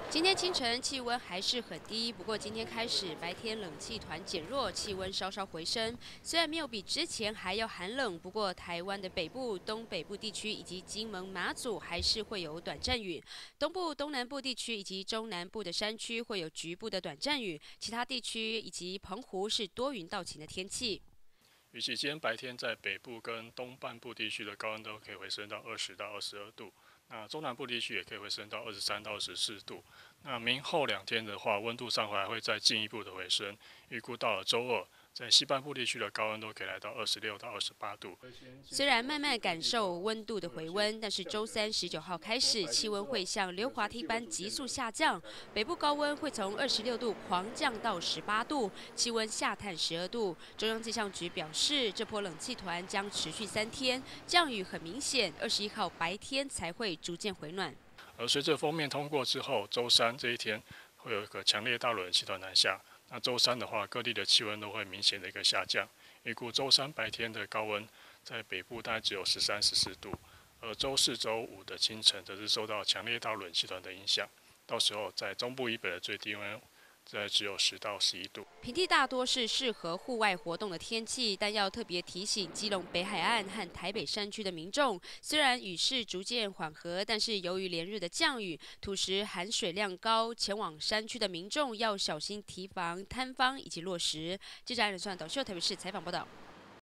今天清晨气温还是很低，不过今天开始白天冷气团减弱，气温稍稍回升。虽然没有比之前还要寒冷，不过台湾的北部、东北部地区以及金门、马祖还是会有短暂雨。东部、东南部地区以及中南部的山区会有局部的短暂雨，其他地区以及澎湖是多云到晴的天气。 预计今天白天在北部跟东半部地区的高温都可以回升到20到22度，那中南部地区也可以回升到23到24度。那明后2天的话，温度上还会再进一步的回升，预估到了周二，在西半部地区的高温都可以来到26到28度。 虽然慢慢感受温度的回温，但是周三19号开始，气温会像溜滑梯般急速下降。北部高温会从26度狂降到18度，气温下探12度。中央气象局表示，这波冷气团将持续3天，降雨很明显，21号白天才会逐渐回暖。 而随着锋面通过之后，周三这一天会有一个强烈大陆冷气团南下。那周三的话，各地的气温都会明显的一个下降。预估周三白天的高温在北部大概只有13、14度，而周四、周五的清晨则是受到强烈大陆冷气团的影响。到时候在中部以北的最低温只有10到11度。 平地大多是适合户外活动的天气，但要特别提醒基隆北海岸和台北山区的民众，虽然雨势逐渐缓和，但是由于连日的降雨，土石含水量高，前往山区的民众要小心提防塌方以及落石。记者安仁算导秀台北市采访报道。